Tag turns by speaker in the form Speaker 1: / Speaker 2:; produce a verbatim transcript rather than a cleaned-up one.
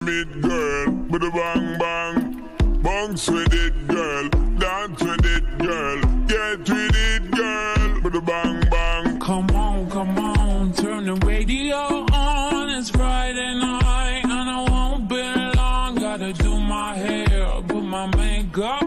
Speaker 1: it, girl, with a bang bang. Bounce with it, girl, dance with it, girl, get with it, girl, with a bang bang.
Speaker 2: Come on, come on, turn the radio on. It's Friday night and I won't be long. Gotta do my hair, put my makeup